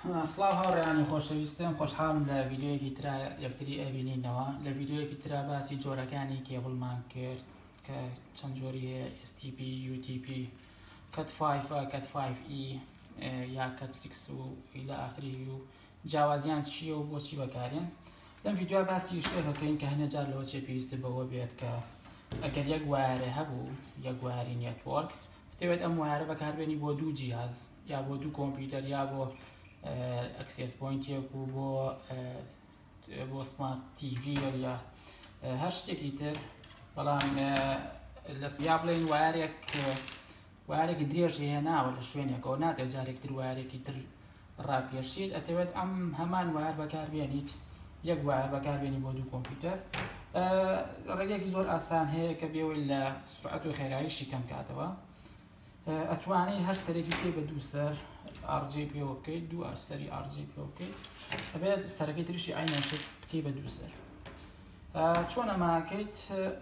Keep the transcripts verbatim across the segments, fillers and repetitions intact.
سڵاو هاوڕێیانی خۆشەویستم، خۆشحاڵم لە ڤیدیۆیەکی ترا یەکتری ئەبینینەوە. لە ڤیدیۆیەکی ترا باسی جۆرەکانی کێبڵمان کرد کە چەند جۆری هەیە: ئێس تی پی، یو تی پی، کەت پێنج، کەت پێنج ئی یا کەت شەش و ئیلە ئاخری و جیاوازیان چییە و بۆچی بەکارێن. لەم ڤیدیۆ باسی شتێکەکەین کە هەنێ جار لەوە چێ پێویستە بەوە بێت کە ئەگەر یەک وایرە هەبوو، یەک وایری نێتوۆرک، دەوێت ئەم وایرە بەکاربێنی بۆ دوو جیهاز، یا بۆ دوو کۆمپیوتەر، یا بۆ ئەکسس پۆینتێک و بۆ بۆ سمارت تیڤی یا هەر شتێکی تر. بەڵام یا بڵێن وایرێک وایرێکی درێژ هێناوە لە شوێنێکەوە، ناتێت جارێکتر وایرێکی تر ڕاکێشیت، ئەتەوێت ئەم هەمان وایر بەکاربێنیت، یەک وایر بەکاربێنی بۆ دوو کۆمپیوتەر. ڕێگەیەکی زۆر ئاسان هەیە کە بێوەی لە سورعەت و خێراییشی کەم کاتەوە. ئەتوانێت هەر سەرێکی پێ بە دوو سەر ئار جی پێوە بکەیت، دوو سەری ئار جی پێوە بکەیت، ئەبێت سەرەکەی تریشی ئاینەشت بکەیت بە دوو سەر. چۆن ئەماکەیت؟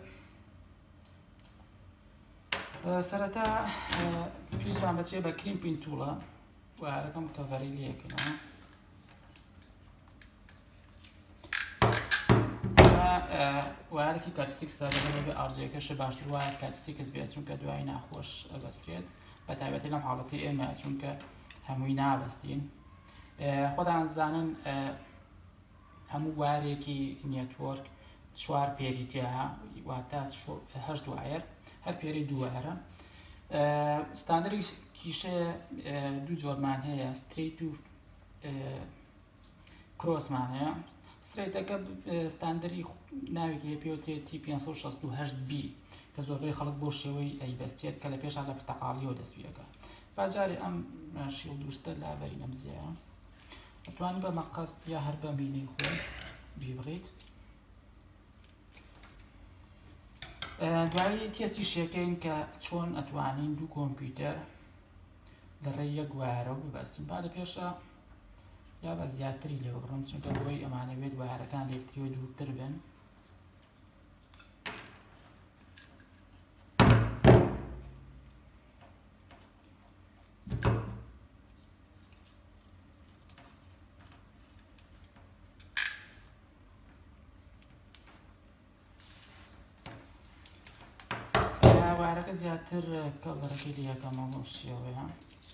سەرەتا پێویستمان بەچێ بە کریمپین توڵە، وایرەکەم کەڤەری لێکەنەوە. وایرێکی کات شەشە لەبێ ئار جیەکەشە باشتر وایە کات شەش بێت، چونکە دوای ناخۆش ئەبەسترێت، بە تایبەتی لەم حاڵەتی ئێمە چونکە هەمووی نابەستین. خۆتان زانن هەموو وایرێکی نێتوۆرک چوار پێری تێها، واتە هەشت وایر، هەر پێری دوو وایرە. ستاندەری کیشە دوو جۆرمان هەیە، ستریت و کرۆسمان هەیە. ستریتەکە ستاندەری ناوێکی پێوترێت تی پێنج سەد و شەست و هەشت بی کە زۆربەی خەڵک بۆ شێوەی ئەیبەستێت کە لە پێشان لە پرتەقاڵیەوە دەستپێکە. بەجارێ ئەم شیڵ دووشتە لابەری نەمزیەوە، ئەتوانین بە مەقەست یا هەر بە مینەی خۆی بیبڕیت. دوایی تێستی شێکەین کە چۆن ئەتوانین دوو کۆمپیوتەر لەڕێی یەک وایرە ببەستین. با لە پێشە یا بە زیاتری لێوە بڕم، چونکە بۆی ئەمانەوێت وایرەکان لە یەکتریەوە دوورتر بن. وایرەکە زیاتر کەڤەرەکەی لێ یەکەمەوە و شێوەیە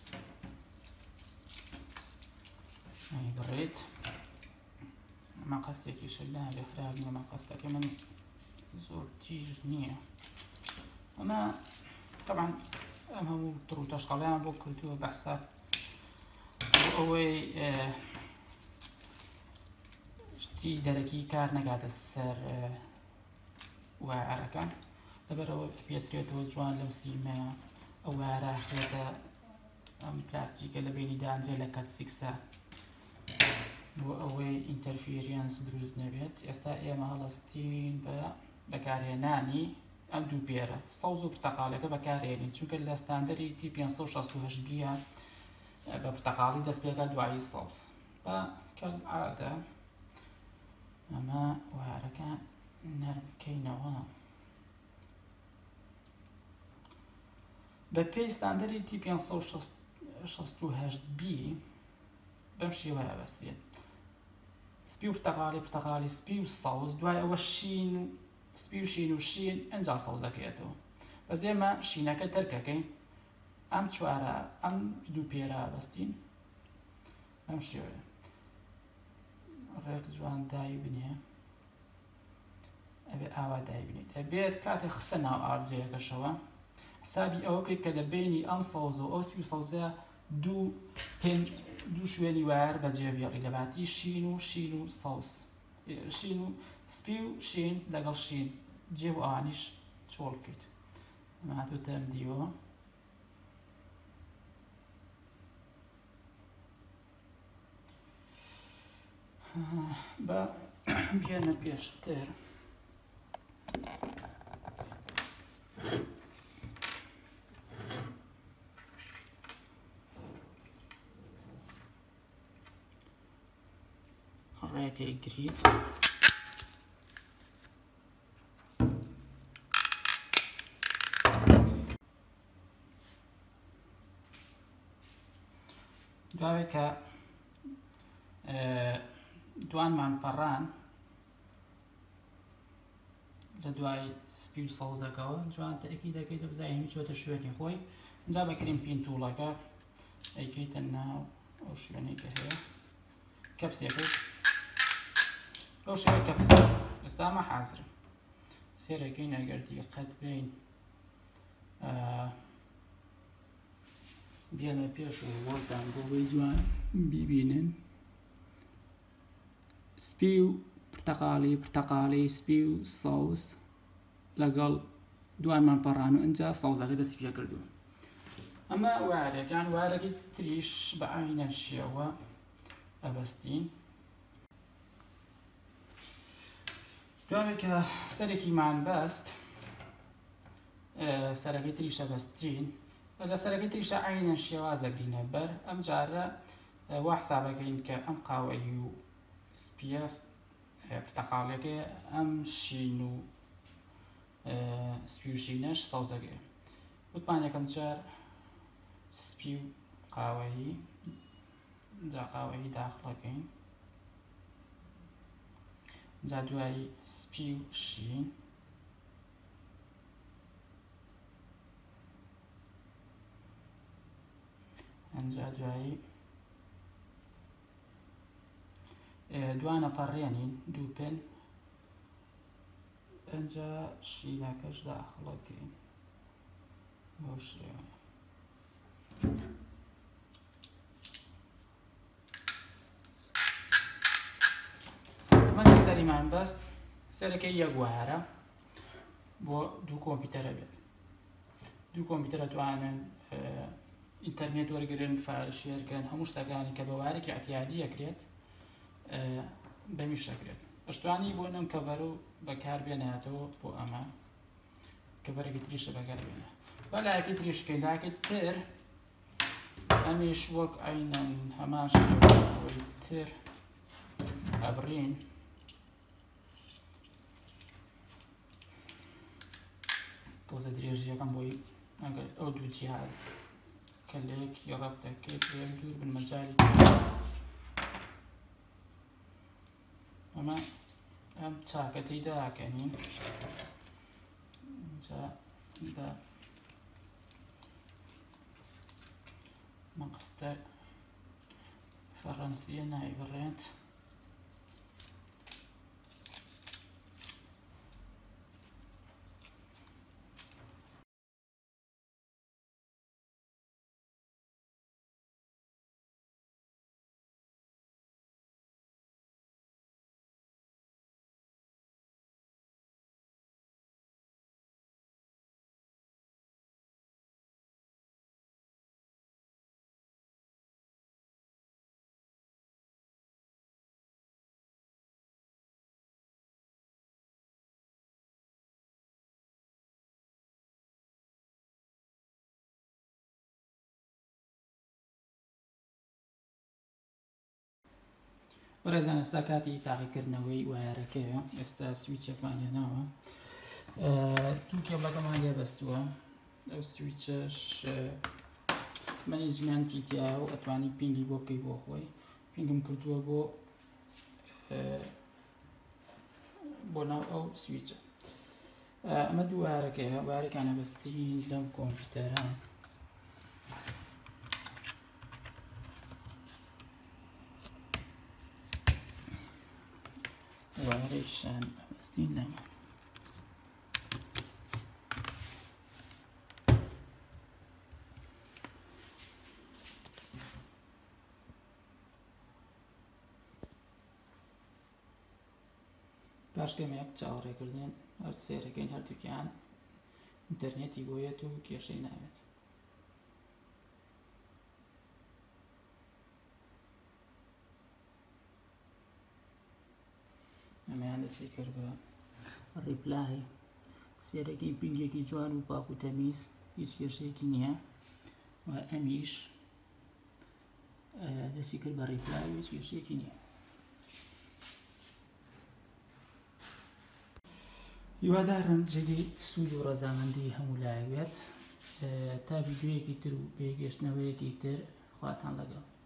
بڕێت. مەقەستێکیشە لابێ خراپە، مەقەستەکە من زۆر تیژ نییە. ئەمە طبعاً ئەم هەموو تڕ و تەشقەڵیان بۆ کردووە بەحسا بۆ ئەوەی شتی دەرەکی کار نەگاتە سەر وایرەکە، لەبەرەوە پێچرێتەوە جوان لەم سیمەیە. ئەو وایرە خێتە ئەم پلاستیکە لە بینی دانرێ لە کات شەشە بۆ ئەوەی ئینتەرفیرینس دروست نەبێت. ئێستا ئێمە هەڵەستین بە بەکارهێنانی ئەم دوو پێرە سەوز و پرتەقاڵەکە بەکارهێنین، چونکە لە ستاندەری تی پێنج سەد و شەست و هەشت بیە بە پرتەقاڵی دەست پێکە دوایی سەوز. بە کەلعادە ئەمە وایرەکە نەرم بکەینەوە بە پێی ستاندەری تی پێنج سەد و شەست و هەشت بی بەم شێوەیە بەسترێت. سپی و پرتەقاڵی، پرتەقاڵی سپی و سەوز، دوای ئەوە شین و سپی و شین و شین، ئەنجا سەوزەکەیەتەوە. بەس ئێمە شینەکە تەرکەکەین، ئەم چوارە ئەم دوو پێرە بەستین بەم شێوەیە. ڕێک جوان دای بنێ، ئەبێ ئاوا دای بنێت، ئەبێت کاتێک خستە ناو ئار جیەکەشەوە حسابی ئەوە بکەیت کە لە بینی ئەم سەوز و ئەو سپی و سەوزە دوو پێن دوو شوێنی وایر بەجێبێڵی لە باتی شین و شین و سەوز، شین و سپی و شین لەگەڵ شین جێ و ئەوانیش چۆڵ بکەیت. ئەمە هاتووەتە ئەم دیوە. بە بێنە پێشتر ڕێگەی گریت دوای کە دوانمان پەڕان لە دوای سپی و سەوزەکەەوە جوان تەکی دەکەیت دەبزای هەمی چۆتە شوێنی خۆی اینجا بەکرین پینتوڵەکە ئەیکەیتە ناو ئەو شوێنەی کە هەیە کەپسێکەیت ئەو شوێنە کەپس ئێستا ئەمە حازرە سێرەکەین ئەگەر دیقەت بین بێنە پێش و وەڵتان بۆ بۆی جوان بیبینن سپی و پرتەقاڵی پرتەقاڵی سپی و سەوز لەگەڵ دوانمان پەڕان و ئەنجا سەوزەکە دەست پێ کردووە ئەمە وارەکان وارەکی تریش بە عینە شێوە ئەبەستین دوای کە سەرێکیمان بەست سەرەکەی تریشە بەستین لە سەرەکەی تریشە عینە شێوازەگرینە بەر ئەم جارە وا حسابەکەین کە ئەم قاوەی و سپیە پرتەقاڵەکە ئەم شین و سپی و شینەش سەوزەکەی وتمان یەکەم جار سپی و قاوەیی جا قاوەیی داخڵەکەین جا دوای سپی و شین ئەنجا دوایی دوانە پەڕێنین دوو پێن ئەنجا شینەکەش داخڵەکەین بۆ شێوە سەریمان بەست سەرەکەی یەک وارە بۆ دوو کۆمپیوتەرە بێت دوو کۆمپیوتەرە توانن ئینتەرنێت وەرگرن فایل شێرکەن هەموو شتەکانی کە بە وارێکی ئەتیادی ئەکرێت بەمیش دەکرێت پشتوانی بۆ نەم کەڤەر و بەکاربێنێتەوە بۆ ئەمە کەڤەرێکی تریشە بەکاربێنە بەلایەکی تریش پێداکەیت تر ئەمیش وەک عینەن هەمان شێوەی تر ئەبڕین تۆزە درێژیەکەم بۆی ئەگەر ئەو دوو جیهاز کە لەیەکی ڕەب دەکەیت یەک دوور بن مەجای ئەمە ئەم چاکەتەی داکەنین اینجا دا مەقستە فەڕەنسیە نایبڕێت بەڕێزان ئێستا کاتی تاقیکردنەوەی وایارەکەیە ئێستا سویچێکمان هێناوە دوو کێبڵەکەمان لێ بەستووە ئەو سویچەش مەنیجمێنتی تایە و ئەتوانی پینگی بۆ بکەی بۆ خۆی پینگم کردووە بۆ بۆ ناو ئەو سویچە ئەمە دوو وایارەکەیە وایارەکانە بەستین لەم کۆمپیوتەرە وارێکشان بەستین لەمە پاش کەمێک چاوەڕێکردن هەر سێرەکەین هەردووکیان ئینتەرنێتی بۆیەت و کێشەی ناوێت ئەمەیان دەسی کرد بە ڕیپلای سێرەکەی پینگێکی جوان و پاک و تەمیز هیچ کێشەیەکی نییە و ئەمیش دەسی کرد بە ڕیپلای و هیچ کێشەیەکی نییە هیوادارم جێگەی سوود و ڕەزامەندی هەموو لایەوێت تا ڤیدیۆیەکی تر و پێگەشتنەوەیەکی تر خواتان لەگەڵ